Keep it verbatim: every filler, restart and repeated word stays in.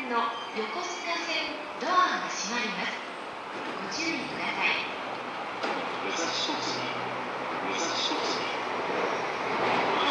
線の横須賀線ドアが閉まります。ご注意ください。武蔵小杉武蔵小杉